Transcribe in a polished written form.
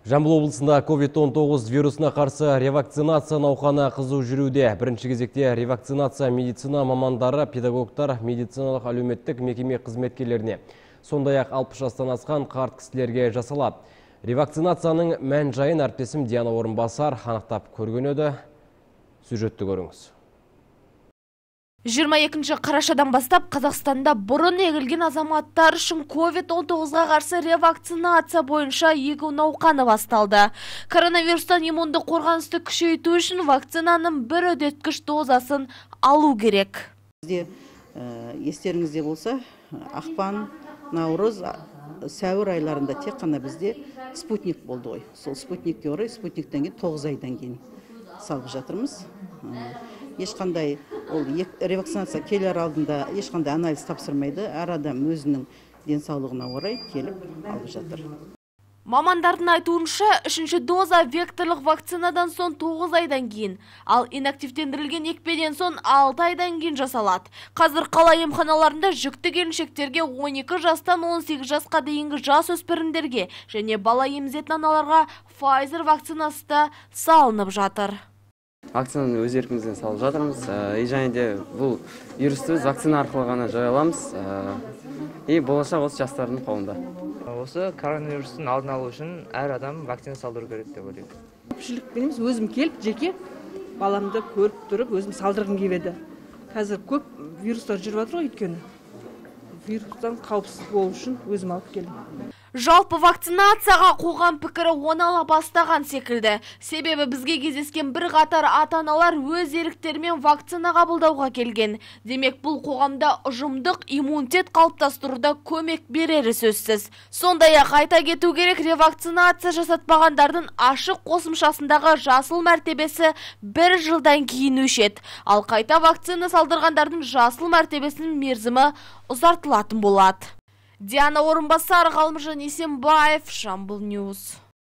Жамбыл облысында COVID-19 вирусына қарсы ревакцинация науқаны қызу жүруде. Бірінші кезекте ревакцинация медицина мамандары, педагогтар, медициналық әлеуметтік мекеме қызметкерлеріне, сондай-ақ 60 жастан асқан қарт кісілерге жасалады. Ревакцинацияның мән жайын әріптесім Диана Орынбасар анықтап көрген еді. Сюжетті көріңіз. 22 қарашадан бастап Қазақстанда бұрын егілген азаматтар үшін COVID-19-ға қарсы ревакцинация бойынша егу науқаны басталды. Коронавирустан иммунды қорғанысты күшейту үшін вакцинаның бір үдеткіш дозасын алу керек. Бізде естеріңізде болса, ақпан, наурыз, сәуір айларында тек қана бізде спутник болды ғой. Сол спутникке орай, спутниктен кейін 9 айдан кейін салып жатырмыз. Ешқандай ол ревакцинация келер алдында ешқандай анализ тапсырмайды. Әр адам өзінің денсаулығына орай келіп алып жатыр. Мамандардың айтуынша, үшінші доза векторлық вакцинадан соң 9 айдан кейін, ал инактивтендірілген екпеден соң 6 айдан кейін жасалады. Қазір қала емханаларында жүкті келіншектерге 12 жастан 18 жасқа дейінгі жасөспірімдерге және бала емізетін аналарға Pfizer вакцинасы да салынып жатыр. Вакцинаны өз еркімізден салып жатырмыз. Және де бұл вирусты вакцина арқылы ғана жоя аламыз. Болашақ осы жастардың қолында. Осы коронавирустың алдын алу үшін әр адам вакцина салдыру керек деп ойлаймын. Көпшілік өзім келіп, жеке баламды көріп тұрып, өзім салдырғым келеді. Қазір көп вирустар жүріп жатыр ғой, өйткені. Вирустан қауіпсіз болу үшін өзім алып келдім. Жалпы вакцинацияға қоғам пікірі оңала бастаған секілді. Себебі бізге кездескен бір қатар ата-аналар өз еріктерімен вакцина қабылдауға келген. Демек, бұл қоғамда ұжымдық иммунитет қалыптастыруда көмек берері сөзсіз. Сондай-ақ айта кету керек, ревакцинация жасатпағандардың ашық қосымшасындағы жасыл мәртебесі 1 жылдан кейін өшеді. Ал қайта вакцина салдырғандардың жасыл мәртебесінің мерзімі ұзартылатын болады. Диана Орынбасар, Ғалымжан Есенбаев, Жамбыл Ньюс.